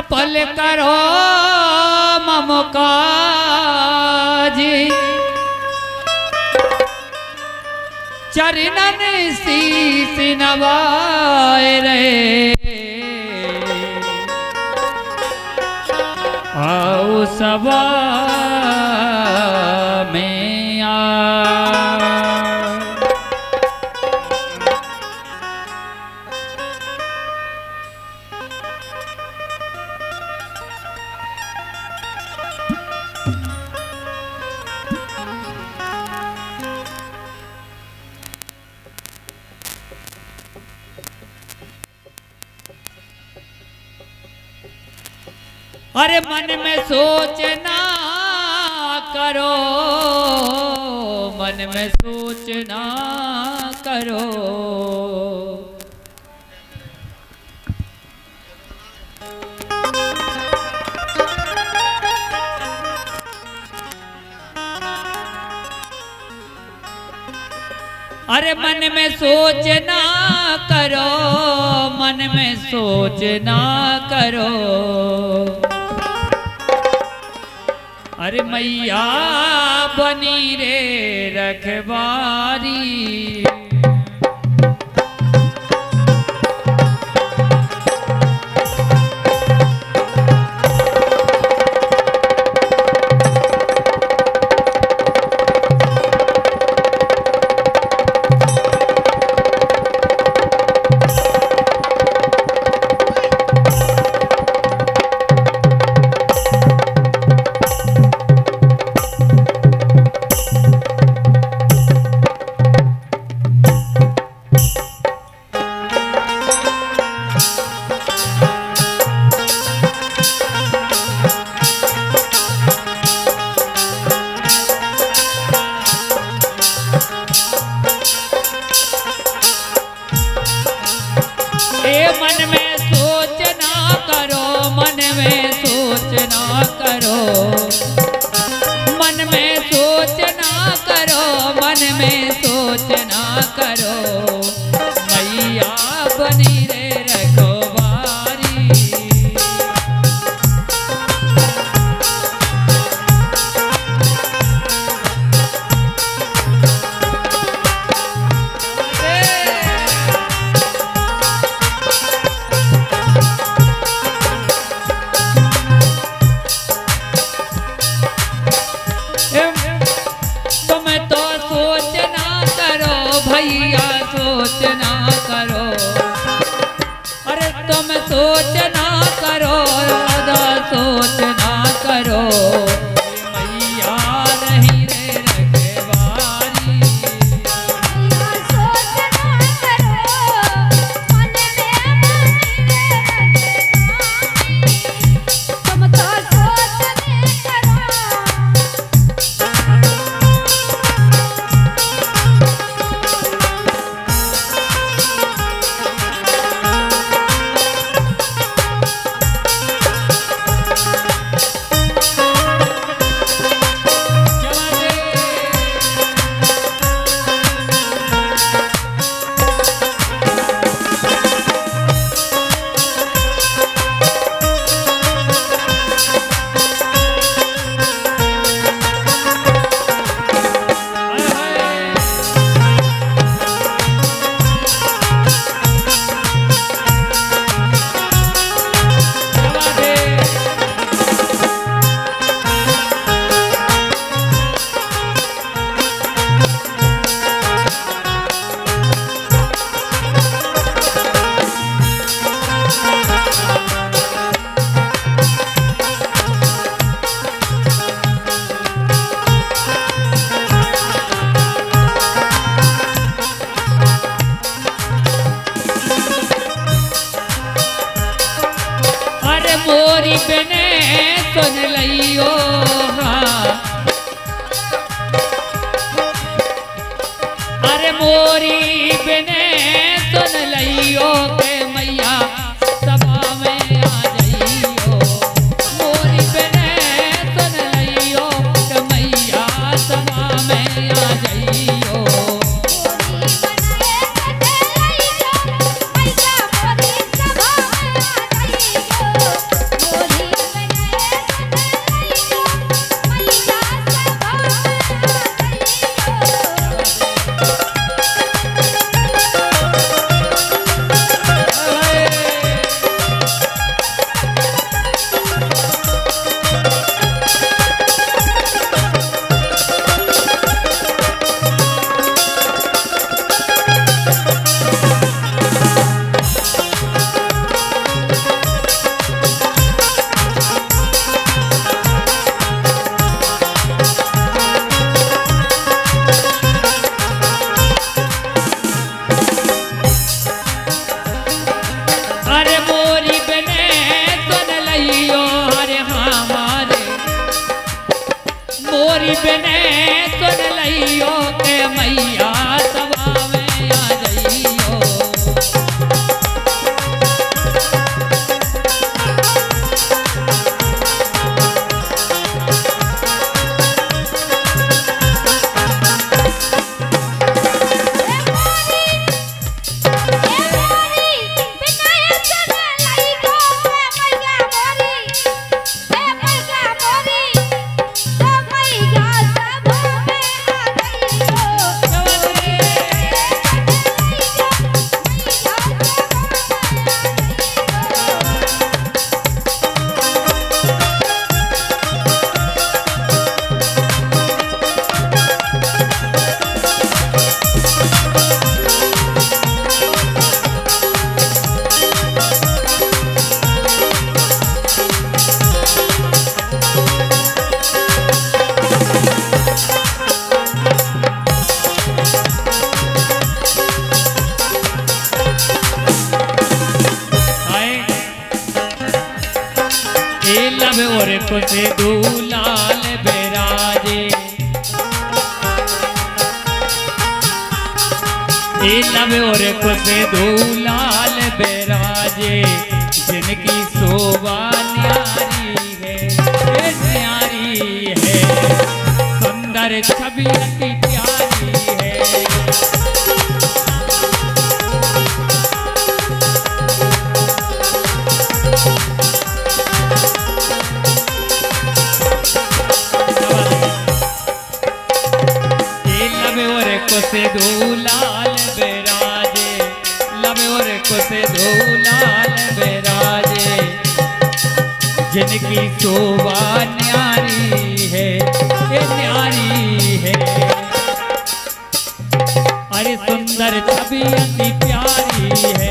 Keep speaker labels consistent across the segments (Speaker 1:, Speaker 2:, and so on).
Speaker 1: सफल करो मम काज चरणन शीस नवाए रहे आओ सभा में आ। अरे मन में सोचना करो मन में सोचना करो अरे मन में सोचना करो मन में सोचना करो अरे मैया बनी रे रखवारी मन में सोचना करो मन में सोचना करो मन में सोचना करो मन में सोचना करो मैया बनी रे रखवारी भैया सोचना करो अरे तुम सोचना करो राधा सोचना करो मैया नहीं रे रखवारी
Speaker 2: सोचना करो मन में तुम तो सोचने करो
Speaker 1: मोरी बने सुन लियो हाँ अरे मोरी बने सुन लियो के मैया सभा में आ जाइयो मोरी बने सुन लियो के मैया सभा में आ जाइयो
Speaker 2: मोरी
Speaker 1: कुछ दूलाल बेराजे लबे और कुछ दूलाल बेराजे जिनकी शोभा न्यारी है सुंदर छवि अति प्यारी है। लबे और कुछ दूलाल बेराजे लबे और कुछ दूलाल बेराजे जिनकी शोभा न्यारी है न्यारी है। अरे सुंदर छवि अति प्यारी है।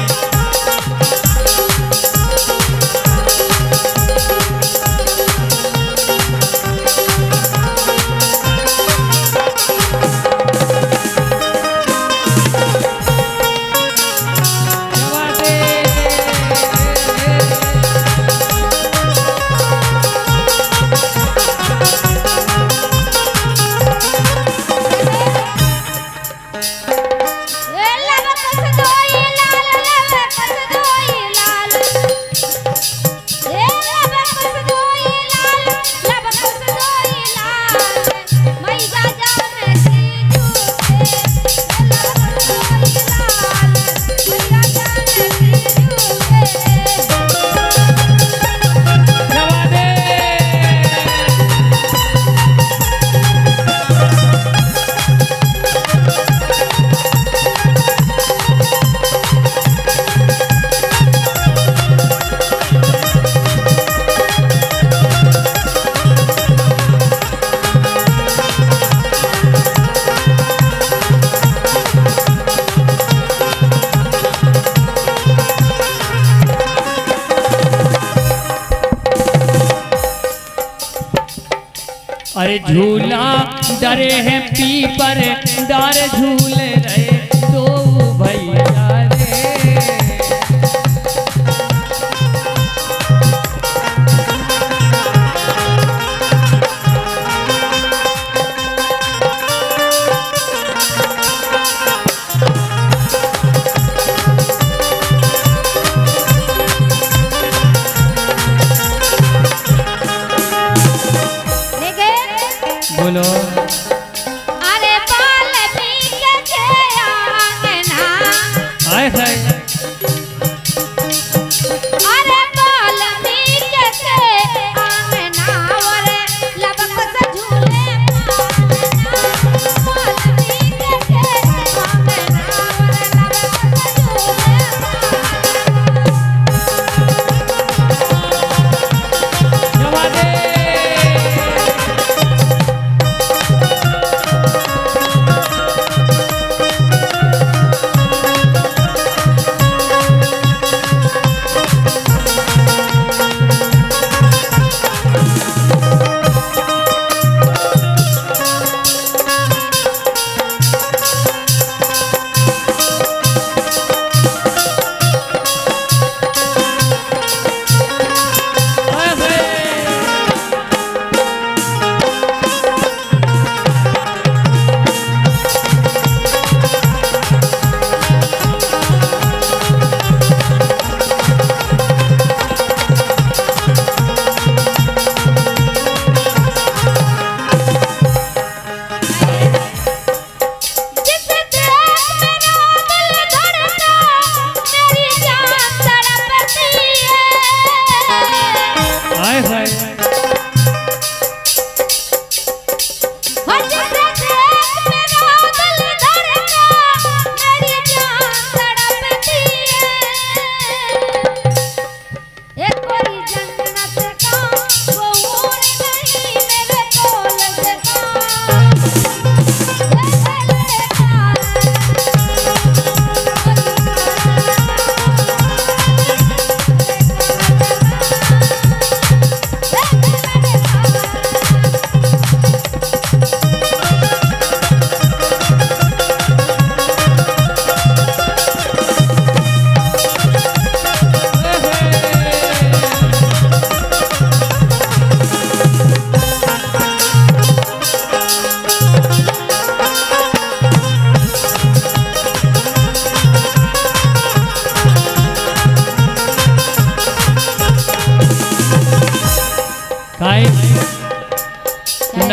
Speaker 1: अरे झूला डरे हैं पीपर डार झूल रहे दो भैया रे।
Speaker 2: बोलो। अरे बाल पी के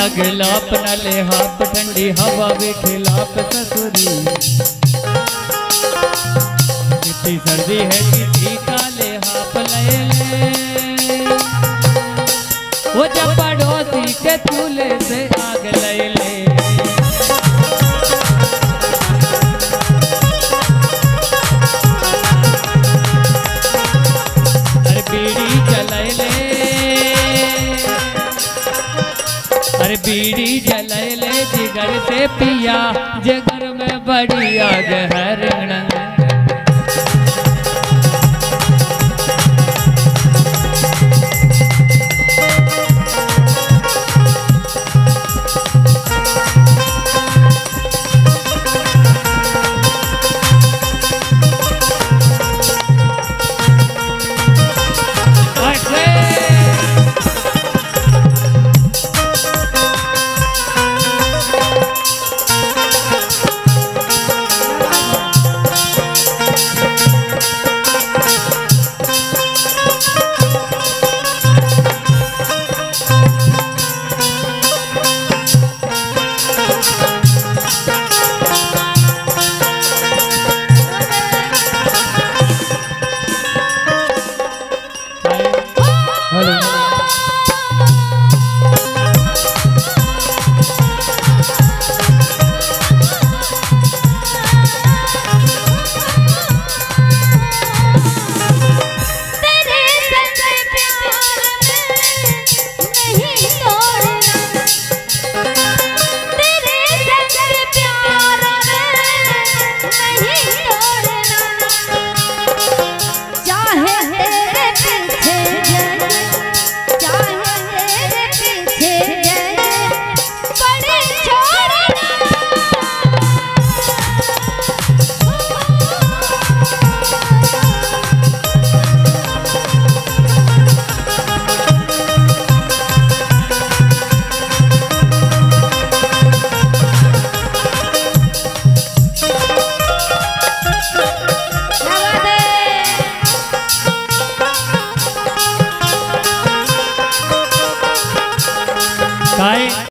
Speaker 1: अगला अपना ले हाथ ठंडी हवा के खिलाफ ससुरी इतनी सर्दी है किसी का ले हाथ ले ले वो जब पड़ोसी के चूल्हे से आग ले ले अरे बीड़ी जलाई ले अरे बीड़ी जलाई ले जिगर से पिया जिगर में बड़ी आग हर